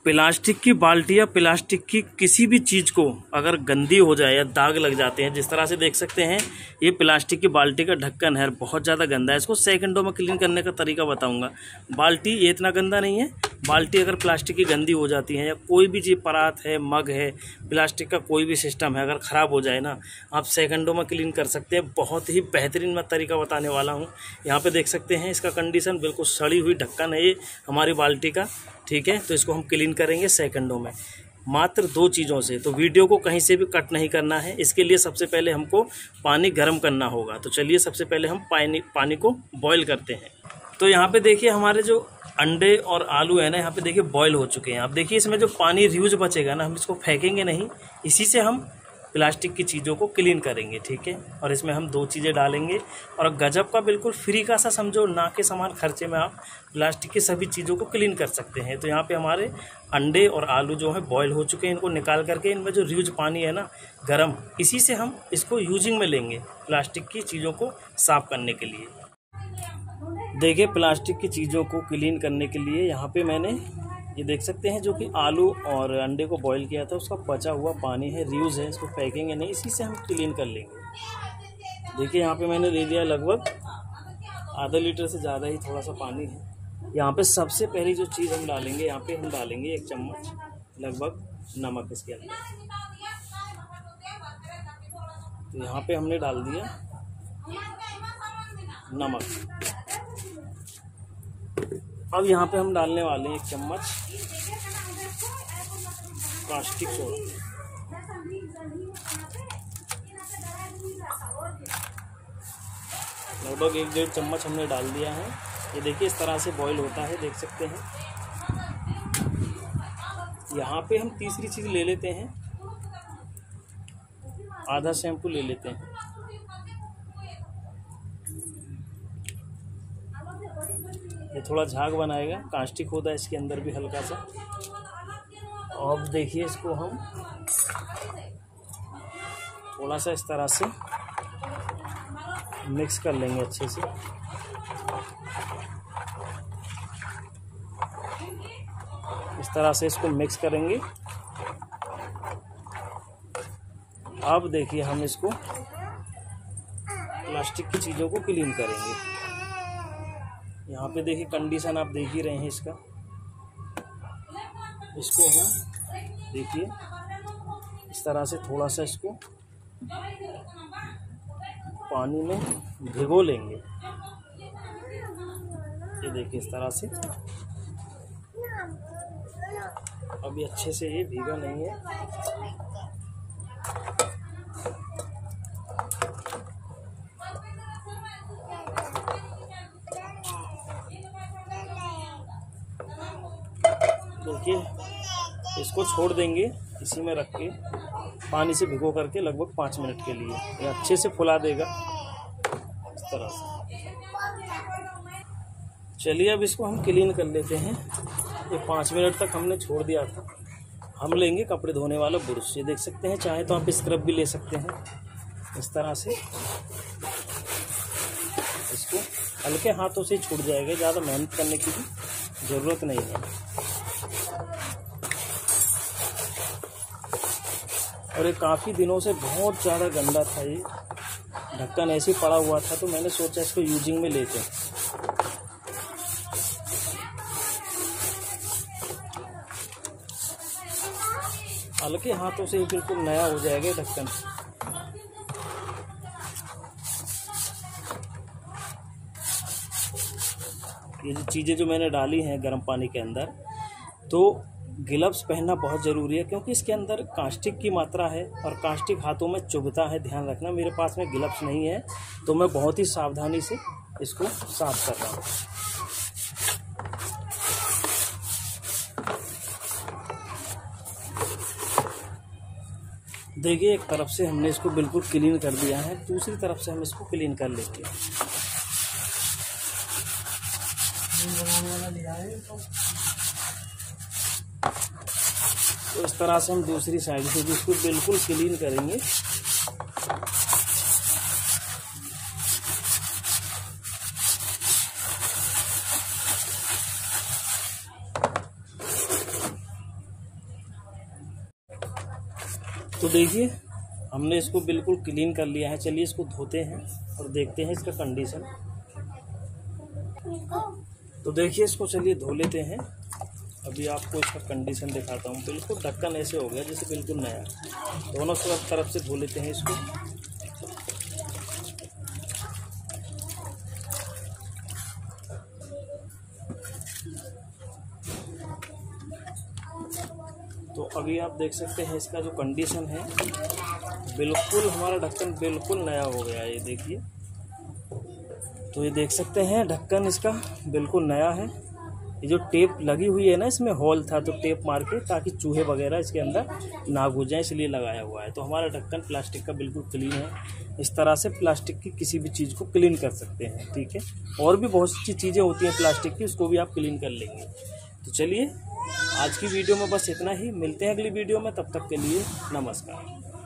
Plastic की बाल्टी या प्लास्टिक की किसी भी चीज़ को अगर गंदी हो जाए या दाग लग जाते हैं, जिस तरह से देख सकते हैं ये प्लास्टिक की बाल्टी का ढक्कन है, बहुत ज़्यादा गंदा है। इसको सेकंडों में क्लीन करने का तरीका बताऊंगा। बाल्टी ये इतना गंदा नहीं है। बाल्टी अगर प्लास्टिक की गंदी हो जाती है या कोई भी चीज़, परात है, मग है, प्लास्टिक का कोई भी सिस्टम है, अगर ख़राब हो जाए ना, आप सेकंडों में क्लीन कर सकते हैं। बहुत ही बेहतरीन मैं तरीका बताने वाला हूँ। यहाँ पे देख सकते हैं इसका कंडीशन बिल्कुल सड़ी हुई ढक्कन है ये हमारी बाल्टी का, ठीक है। तो इसको हम क्लीन करेंगे सेकंडों में, मात्र 2 चीज़ों से। तो वीडियो को कहीं से भी कट नहीं करना है। इसके लिए सबसे पहले हमको पानी गर्म करना होगा। तो चलिए सबसे पहले हम पानी को बॉईल करते हैं। तो यहाँ पे देखिए हमारे जो अंडे और आलू है ना, यहाँ पे देखिए बॉईल हो चुके हैं। आप देखिए इसमें जो पानी रियूज बचेगा ना, हम इसको फेंकेंगे नहीं, इसी से हम प्लास्टिक की चीज़ों को क्लीन करेंगे, ठीक है। और इसमें हम 2 चीज़ें डालेंगे और गजब का बिल्कुल फ्री का सा समझो, ना के समान खर्चे में आप प्लास्टिक की सभी चीज़ों को क्लीन कर सकते हैं। तो यहाँ पे हमारे अंडे और आलू जो है बॉयल हो चुके हैं। इनको निकाल करके इनमें जो रियूज पानी है ना गर्म, इसी से हम इसको यूजिंग में लेंगे प्लास्टिक की चीज़ों को साफ़ करने के लिए। देखिए प्लास्टिक की चीज़ों को क्लीन करने के लिए यहाँ पे मैंने ये देख सकते हैं जो कि आलू और अंडे को बॉईल किया था, उसका बचा हुआ पानी है, रियूज है, इसको फेंकेंगे नहीं, इसी से हम क्लीन कर लेंगे। देखिए यहाँ पे मैंने ले लिया लगभग आधा लीटर से ज़्यादा ही थोड़ा सा पानी है। यहाँ पे सबसे पहली जो चीज़ हम डालेंगे, यहाँ पे हम डालेंगे 1 चम्मच लगभग नमक इसके अंदर। तो यहाँ पे हमने डाल दिया नमक। अब यहाँ पे हम डालने वाले हैं 1 चम्मच कास्टिक सोडा। लगभग 1-1.5 चम्मच हमने डाल दिया है। ये देखिए इस तरह से बॉईल होता है, देख सकते हैं। यहाँ पे हम तीसरी चीज़ ले लेते हैं, आधा शैम्पू ले लेते हैं। ये थोड़ा झाग बनाएगा, कास्टिक होता है इसके अंदर भी हल्का सा। अब देखिए इसको हम थोड़ा सा इस तरह से मिक्स कर लेंगे अच्छे से। इस तरह से इसको मिक्स करेंगे। अब देखिए हम इसको प्लास्टिक की चीज़ों को क्लीन करेंगे। यहाँ पे देखिए कंडीशन आप देख ही रहे हैं इसका। इसको हम देखिए इस तरह से थोड़ा सा इसको पानी में भिगो लेंगे। ये देखिए इस तरह से। अभी अच्छे से ये भीगा नहीं है। देखिए इसको छोड़ देंगे इसी में रख के, पानी से भिगो करके लगभग 5 मिनट के लिए। ये अच्छे से फुला देगा इस तरह से। चलिए अब इसको हम क्लीन कर लेते हैं। ये 5 मिनट तक हमने छोड़ दिया था। हम लेंगे कपड़े धोने वाला ब्रश। ये देख सकते हैं, चाहे तो आप स्क्रब भी ले सकते हैं। इस तरह से इसको हल्के हाथों से छूट जाएगा, ज़्यादा मेहनत करने की भी ज़रूरत नहीं है। और ये काफ़ी दिनों से बहुत ज़्यादा गंदा था, ये ढक्कन ऐसे ही पड़ा हुआ था, तो मैंने सोचा इसको यूजिंग में लेते हैं। हल्के हाथों से ही बिल्कुल नया हो जाएगा ढक्कन। ये जो चीज़ें जो मैंने डाली हैं गर्म पानी के अंदर, तो ग्लव्स पहनना बहुत ज़रूरी है, क्योंकि इसके अंदर कास्टिक की मात्रा है और कास्टिक हाथों में चुभता है, ध्यान रखना। मेरे पास में ग्लव्स नहीं है, तो मैं बहुत ही सावधानी से इसको साफ कर रहा हूँ। देखिए एक तरफ से हमने इसको बिल्कुल क्लीन कर दिया है, दूसरी तरफ से हम इसको क्लीन कर लेते हैं। तो इस तरह से हम दूसरी साइड से भी इसको बिल्कुल क्लीन करेंगे। तो देखिए हमने इसको बिल्कुल क्लीन कर लिया है। चलिए इसको धोते हैं और देखते हैं इसका कंडीशन। तो देखिए इसको चलिए धो लेते हैं। अभी आपको इसका कंडीशन दिखाता हूँ। बिल्कुल ढक्कन ऐसे हो गया जैसे बिल्कुल नया। दोनों तरफ से धो लेते हैं इसको। तो अभी आप देख सकते हैं इसका जो कंडीशन है, बिल्कुल हमारा ढक्कन बिल्कुल नया हो गया है। ये देखिए, तो ये देख सकते हैं ढक्कन इसका बिल्कुल नया है। ये जो टेप लगी हुई है ना, इसमें होल था तो टेप मार के ताकि चूहे वगैरह इसके अंदर ना घुस जाए, इसलिए लगाया हुआ है। तो हमारा ढक्कन प्लास्टिक का बिल्कुल क्लीन है। इस तरह से प्लास्टिक की किसी भी चीज़ को क्लीन कर सकते हैं, ठीक है। और भी बहुत सी चीज़ें होती हैं प्लास्टिक की, उसको भी आप क्लीन कर लेंगे। तो चलिए आज की वीडियो में बस इतना ही। मिलते हैं अगली वीडियो में, तब तक के लिए नमस्कार।